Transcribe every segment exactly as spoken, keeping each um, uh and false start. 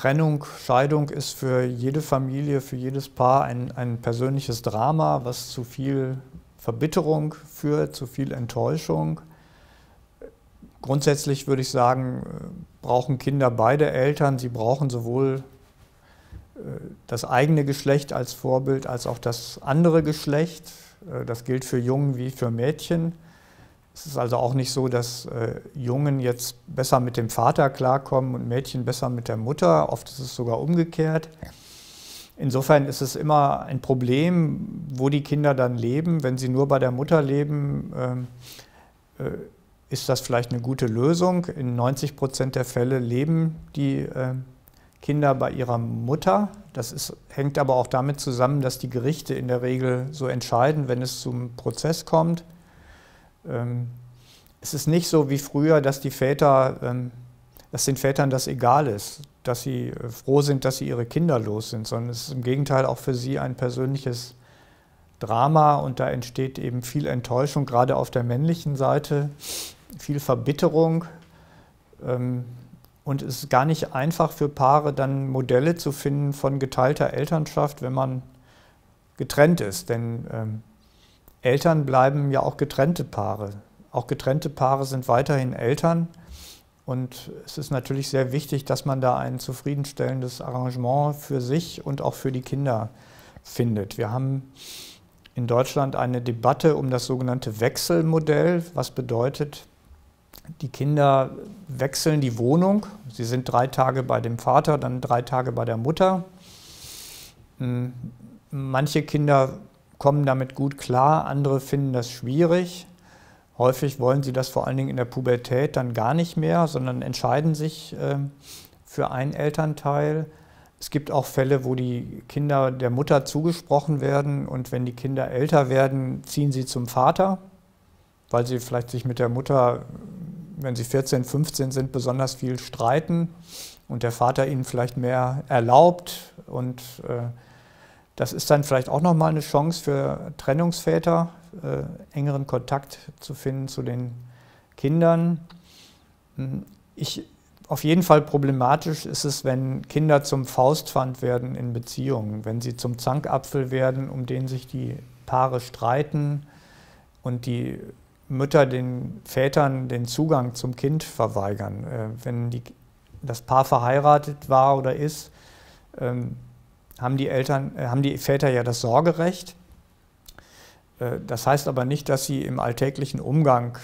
Trennung, Scheidung ist für jede Familie, für jedes Paar ein, ein persönliches Drama, was zu viel Verbitterung führt, zu viel Enttäuschung. Grundsätzlich würde ich sagen, brauchen Kinder beide Eltern. Sie brauchen sowohl das eigene Geschlecht als Vorbild als auch das andere Geschlecht. Das gilt für Jungen wie für Mädchen. Es ist also auch nicht so, dass äh, Jungen jetzt besser mit dem Vater klarkommen und Mädchen besser mit der Mutter. Oft ist es sogar umgekehrt. Insofern ist es immer ein Problem, wo die Kinder dann leben. Wenn sie nur bei der Mutter leben, äh, äh, ist das vielleicht eine gute Lösung. In neunzig Prozent der Fälle leben die äh, Kinder bei ihrer Mutter. Das ist, hängt aber auch damit zusammen, dass die Gerichte in der Regel so entscheiden, wenn es zum Prozess kommt. Es ist nicht so wie früher, dass die Väter, dass den Vätern das egal ist, dass sie froh sind, dass sie ihre Kinder los sind, sondern es ist im Gegenteil auch für sie ein persönliches Drama und da entsteht eben viel Enttäuschung, gerade auf der männlichen Seite, viel Verbitterung und es ist gar nicht einfach für Paare dann Modelle zu finden von geteilter Elternschaft, wenn man getrennt ist, denn Eltern bleiben ja auch getrennte Paare. Auch getrennte Paare sind weiterhin Eltern. Und es ist natürlich sehr wichtig, dass man da ein zufriedenstellendes Arrangement für sich und auch für die Kinder findet. Wir haben in Deutschland eine Debatte um das sogenannte Wechselmodell, was bedeutet, die Kinder wechseln die Wohnung. Sie sind drei Tage bei dem Vater, dann drei Tage bei der Mutter. Manche Kinder kommen damit gut klar, andere finden das schwierig. Häufig wollen sie das vor allen Dingen in der Pubertät dann gar nicht mehr, sondern entscheiden sich äh, für einen Elternteil. Es gibt auch Fälle, wo die Kinder der Mutter zugesprochen werden und wenn die Kinder älter werden, ziehen sie zum Vater, weil sie vielleicht sich mit der Mutter, wenn sie vierzehn, fünfzehn sind, besonders viel streiten und der Vater ihnen vielleicht mehr erlaubt und äh, das ist dann vielleicht auch nochmal eine Chance für Trennungsväter, äh, engeren Kontakt zu finden zu den Kindern. Ich, auf jeden Fall problematisch ist es, wenn Kinder zum Faustpfand werden in Beziehungen, wenn sie zum Zankapfel werden, um den sich die Paare streiten und die Mütter den Vätern den Zugang zum Kind verweigern. Äh, wenn die, das Paar verheiratet war oder ist, ähm, haben die Eltern, haben die Väter ja das Sorgerecht. Das heißt aber nicht, dass sie im alltäglichen Umgang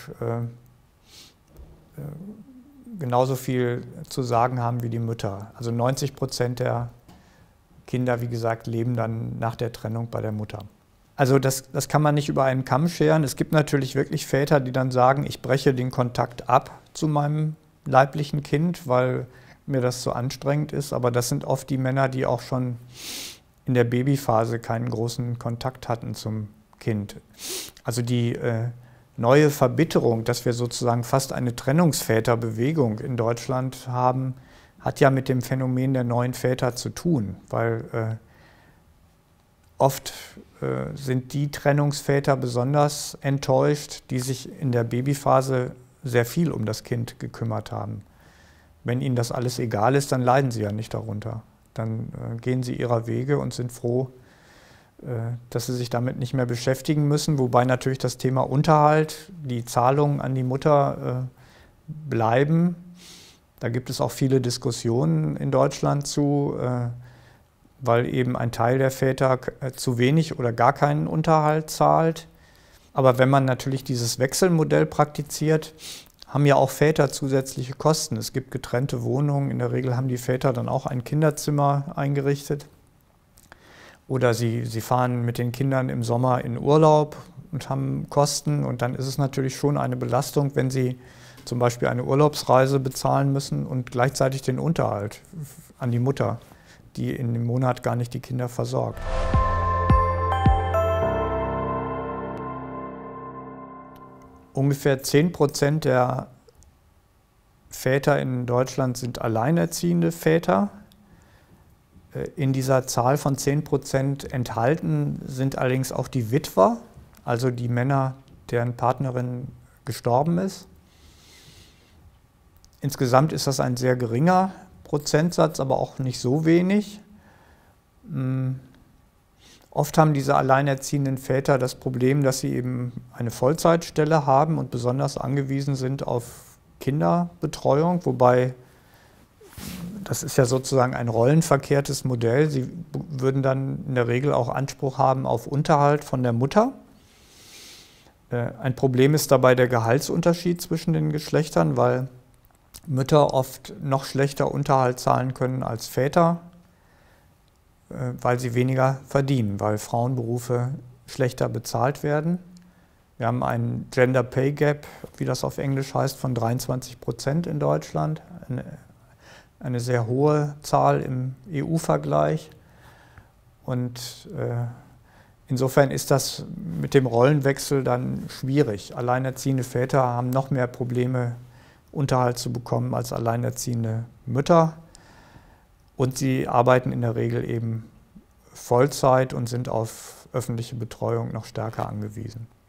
genauso viel zu sagen haben wie die Mütter. Also neunzig Prozent der Kinder, wie gesagt, leben dann nach der Trennung bei der Mutter. Also das, das kann man nicht über einen Kamm scheren. Es gibt natürlich wirklich Väter, die dann sagen, ich breche den Kontakt ab zu meinem leiblichen Kind, weil mir das so anstrengend ist, aber das sind oft die Männer, die auch schon in der Babyphase keinen großen Kontakt hatten zum Kind. Also die äh, neue Verbitterung, dass wir sozusagen fast eine Trennungsväterbewegung in Deutschland haben, hat ja mit dem Phänomen der neuen Väter zu tun, weil äh, oft äh, sind die Trennungsväter besonders enttäuscht, die sich in der Babyphase sehr viel um das Kind gekümmert haben. Wenn ihnen das alles egal ist, dann leiden sie ja nicht darunter. Dann äh, gehen sie ihrer Wege und sind froh, äh, dass sie sich damit nicht mehr beschäftigen müssen. Wobei natürlich das Thema Unterhalt, die Zahlungen an die Mutter äh, bleiben. Da gibt es auch viele Diskussionen in Deutschland zu, äh, weil eben ein Teil der Väter äh, zu wenig oder gar keinen Unterhalt zahlt. Aber wenn man natürlich dieses Wechselmodell praktiziert, haben ja auch Väter zusätzliche Kosten. Es gibt getrennte Wohnungen. In der Regel haben die Väter dann auch ein Kinderzimmer eingerichtet. Oder sie, sie fahren mit den Kindern im Sommer in Urlaub und haben Kosten. Und dann ist es natürlich schon eine Belastung, wenn sie zum Beispiel eine Urlaubsreise bezahlen müssen und gleichzeitig den Unterhalt an die Mutter, die in dem Monat gar nicht die Kinder versorgt. Ungefähr zehn Prozent der Väter in Deutschland sind alleinerziehende Väter. In dieser Zahl von zehn Prozent enthalten sind allerdings auch die Witwer, also die Männer, deren Partnerin gestorben ist. Insgesamt ist das ein sehr geringer Prozentsatz, aber auch nicht so wenig. Oft haben diese alleinerziehenden Väter das Problem, dass sie eben eine Vollzeitstelle haben und besonders angewiesen sind auf Kinderbetreuung, wobei das ist ja sozusagen ein rollenverkehrtes Modell. Sie würden dann in der Regel auch Anspruch haben auf Unterhalt von der Mutter. Ein Problem ist dabei der Gehaltsunterschied zwischen den Geschlechtern, weil Mütter oft noch schlechter Unterhalt zahlen können als Väter, weil sie weniger verdienen, weil Frauenberufe schlechter bezahlt werden. Wir haben einen Gender Pay Gap, wie das auf Englisch heißt, von dreiundzwanzig Prozent in Deutschland. Eine, eine sehr hohe Zahl im E U-Vergleich. Und äh, insofern ist das mit dem Rollenwechsel dann schwierig. Alleinerziehende Väter haben noch mehr Probleme, Unterhalt zu bekommen als alleinerziehende Mütter. Und sie arbeiten in der Regel eben Vollzeit und sind auf öffentliche Betreuung noch stärker angewiesen.